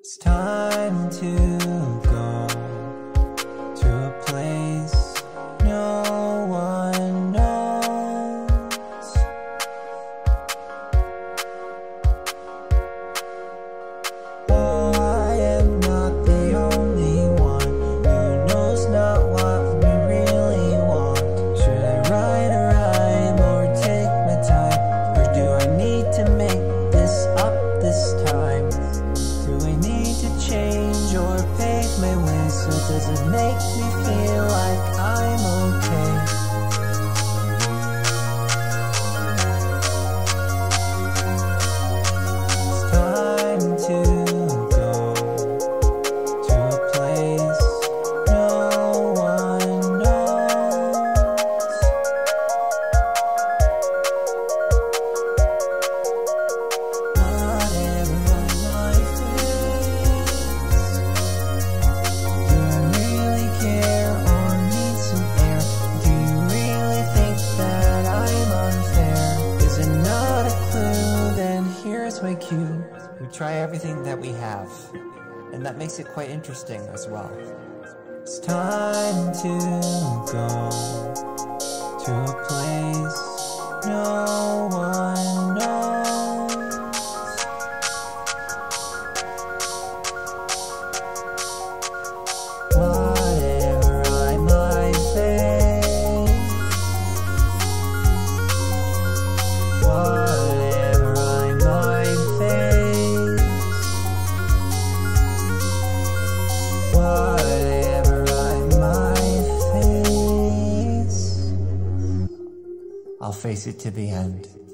It's time to go to a place no one knows. Oh, I am not the only one who knows not what we really want. Should I write a rhyme or take my time? Or do I need to make this up this time? Do I need to change or pave my way? So does it make me feel like I'm okay? It's time to go to a place no one knows. Whatever my life is, do I really care or need some air? Do you really think that I'm unfair? Is it not a clue? Then here's my cue. We try everything that we have, and that makes it quite interesting as well. It's time to go to a place no one knows. Whatever I might face, whatever I might face, whatever I might face, I'll face it to the end.